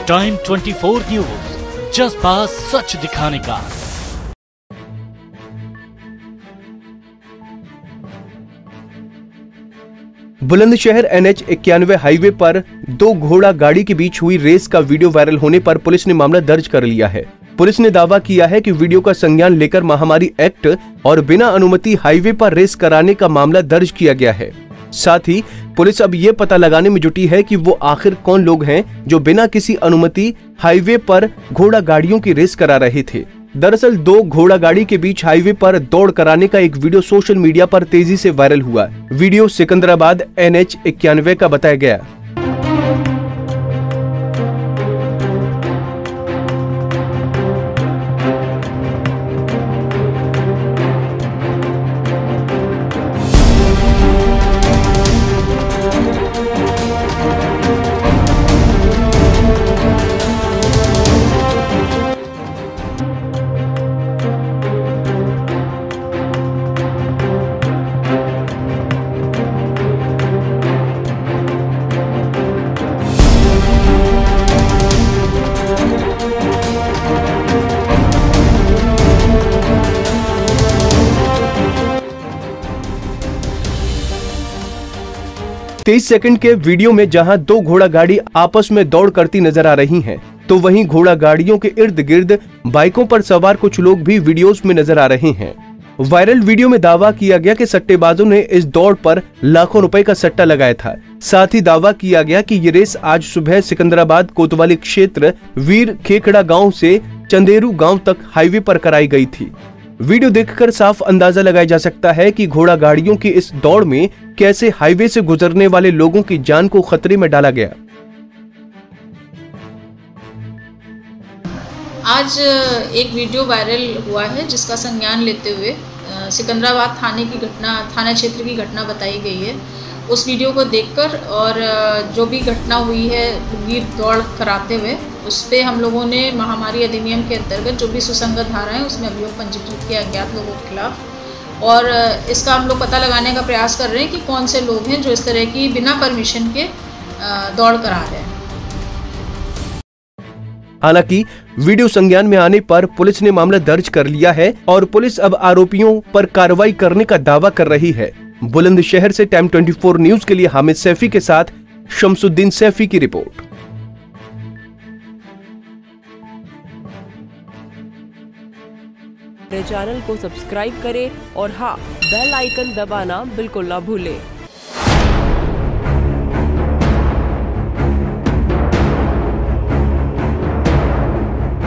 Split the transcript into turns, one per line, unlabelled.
Time 24 news, जज्बा सच दिखाने का।
बुलंदशहर NH 91 हाईवे पर दो घोड़ा गाड़ी के बीच हुई रेस का वीडियो वायरल होने पर पुलिस ने मामला दर्ज कर लिया है। पुलिस ने दावा किया है कि वीडियो का संज्ञान लेकर महामारी एक्ट और बिना अनुमति हाईवे पर रेस कराने का मामला दर्ज किया गया है। साथ ही पुलिस अब ये पता लगाने में जुटी है कि वो आखिर कौन लोग हैं जो बिना किसी अनुमति हाईवे पर घोड़ा गाड़ियों की रेस करा रहे थे। दरअसल दो घोड़ा गाड़ी के बीच हाईवे पर दौड़ कराने का एक वीडियो सोशल मीडिया पर तेजी से वायरल हुआ। वीडियो सिकंदराबाद NH 91 का बताया गया। तेईस सेकंड के वीडियो में जहां दो घोड़ा गाड़ी आपस में दौड़ करती नजर आ रही हैं, तो वहीं घोड़ा गाड़ियों के इर्द गिर्द बाइकों पर सवार कुछ लोग भी वीडियोस में नजर आ रहे हैं। वायरल वीडियो में दावा किया गया कि सट्टेबाजों ने इस दौड़ पर लाखों रुपए का सट्टा लगाया था। साथ ही दावा किया गया कि ये रेस आज सुबह सिकंदराबाद कोतवाली क्षेत्र वीर खेखड़ा गाँव से चंदेरू गाँव तक हाईवे पर कराई गई थी। वीडियो देखकर साफ अंदाजा लगाया जा सकता है कि घोड़ा गाड़ियों की इस दौड़ में कैसे हाईवे से गुजरने वाले लोगों की जान को खतरे में डाला गया।
आज एक वीडियो वायरल हुआ है जिसका संज्ञान लेते हुए सिकंदराबाद थाना क्षेत्र की घटना बताई गई है। उस वीडियो को देखकर और जो भी घटना हुई है वीर दौड़ कराते हुए, उस पे हम लोगों ने महामारी अधिनियम के अंतर्गत जो भी सुसंगत धारा है उसमें अभियोग पंजीकृत किया अज्ञात लोगों के खिलाफ। और इसका हम लोग पता लगाने का प्रयास कर रहे हैं कि कौन से लोग हैं जो इस तरह की बिना परमिशन के दौड़ करा रहे हैं।
हालांकि वीडियो संज्ञान में आने पर पुलिस ने मामला दर्ज कर लिया है और पुलिस अब आरोपियों पर कार्रवाई करने का दावा कर रही है। बुलंदशहर से टाइम 24 न्यूज के लिए हामिद सैफी के साथ शमसुद्दीन सैफी की रिपोर्ट।
चैनल को सब्सक्राइब करें और हाँ, बेल आइकन दबाना बिल्कुल ना भूलें।